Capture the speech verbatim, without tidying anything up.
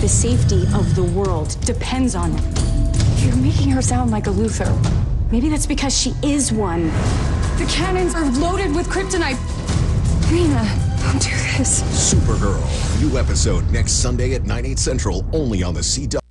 The safety of the world depends on it. You're making her sound like a Luthor. Maybe that's because she is one. The cannons are loaded with kryptonite. Lena, don't do this. Supergirl, new episode next Sunday at nine, eight central, only on the C W.